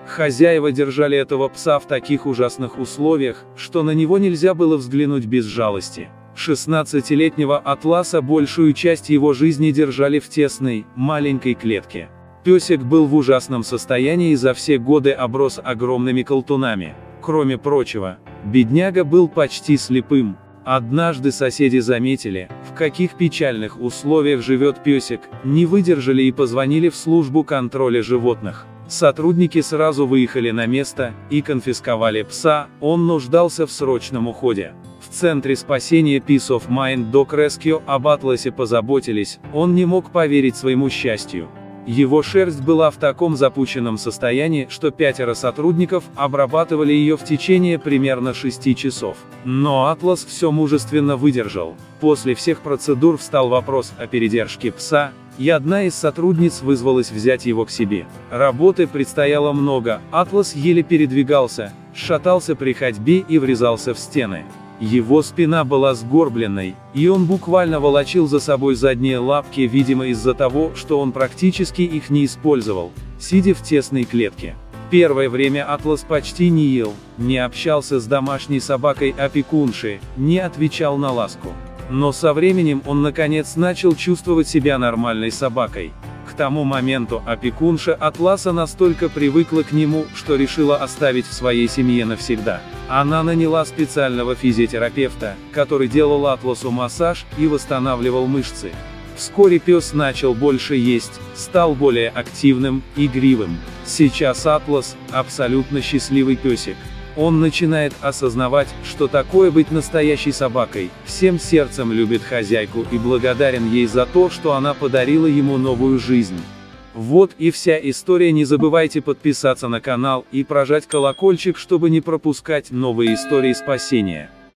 Хозяева держали этого пса в таких ужасных условиях, что на него нельзя было взглянуть без жалости. 16-летнего Атласа большую часть его жизни держали в тесной, маленькой клетке. Песик был в ужасном состоянии и за все годы оброс огромными колтунами. Кроме прочего, бедняга был почти слепым. Однажды соседи заметили, в каких печальных условиях живет песик, не выдержали и позвонили в службу контроля животных. Сотрудники сразу выехали на место и конфисковали пса, он нуждался в срочном уходе. В центре спасения Peace of Mind Dog Rescue об Атласе позаботились, он не мог поверить своему счастью. Его шерсть была в таком запущенном состоянии, что 5 сотрудников обрабатывали ее в течение примерно 6 часов. Но Атлас все мужественно выдержал. После всех процедур встал вопрос о передержке пса, и одна из сотрудниц вызвалась взять его к себе. Работы предстояло много, Атлас еле передвигался, шатался при ходьбе и врезался в стены. Его спина была сгорбленной, и он буквально волочил за собой задние лапки, видимо из-за того, что он практически их не использовал, сидя в тесной клетке. Первое время Атлас почти не ел, не общался с домашней собакой-опекуншей, не отвечал на ласку. Но со временем он наконец начал чувствовать себя нормальной собакой. К тому моменту опекунша Атласа настолько привыкла к нему, что решила оставить в своей семье навсегда. Она наняла специального физиотерапевта, который делал Атласу массаж и восстанавливал мышцы. Вскоре пес начал больше есть, стал более активным, игривым. Сейчас Атлас – абсолютно счастливый песик. Он начинает осознавать, что такое быть настоящей собакой, всем сердцем любит хозяйку и благодарен ей за то, что она подарила ему новую жизнь. Вот и вся история. Не забывайте подписаться на канал и прожать колокольчик, чтобы не пропускать новые истории спасения.